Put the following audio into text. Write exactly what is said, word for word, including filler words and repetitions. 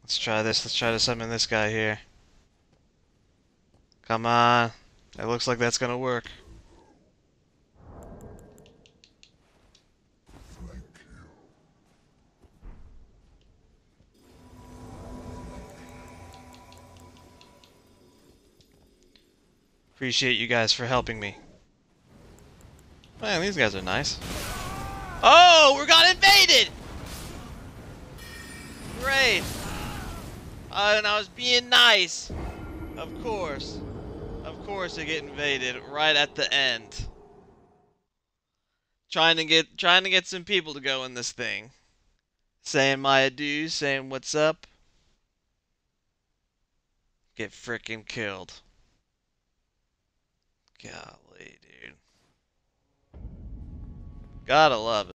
Let's try this. Let's try to summon this guy here. Come on. It looks like that's gonna work. Appreciate you guys for helping me. Man, these guys are nice. Oh, we got invaded! Great. Uh, and I was being nice. Of course. Of course they get invaded right at the end. Trying to get trying to get some people to go in this thing. Saying my adieus, saying what's up. Get frickin' killed. Golly, dude. Gotta love it.